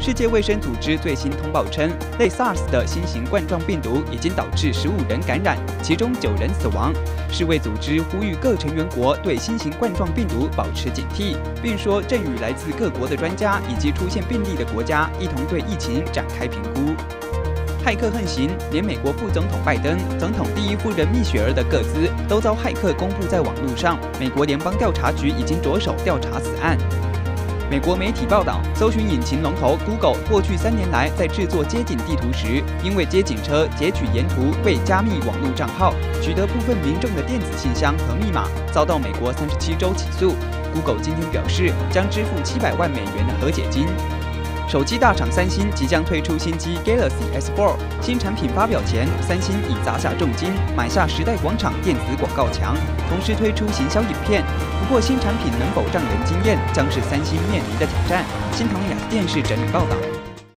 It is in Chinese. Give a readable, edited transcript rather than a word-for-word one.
世界卫生组织最新通报称，类 SARS 的新型冠状病毒已经导致15人感染，其中9人死亡。世卫组织呼吁各成员国对新型冠状病毒保持警惕，并说正与来自各国的专家以及出现病例的国家一同对疫情展开评估。骇客横行，连美国副总统拜登、总统第一夫人蜜雪儿的个资都遭骇客公布在网络上。美国联邦调查局已经着手调查此案。美国媒体报道，搜寻引擎龙头 Google 过去3年来在制作街景地图时，因为街景车截取沿途未加密网络账号，取得部分民众的电子信箱和密码，遭到美国37州起诉。Google 今天表示，将支付700万美元的和解金。手机大厂三星即将推出新机 Galaxy S4， 新产品发表前，三星已砸下重金买下时代广场电子广告墙，同时推出行销影片。不过，新产品能否让人惊艳，将是三星面临的挑战。新唐雅电视整理报道。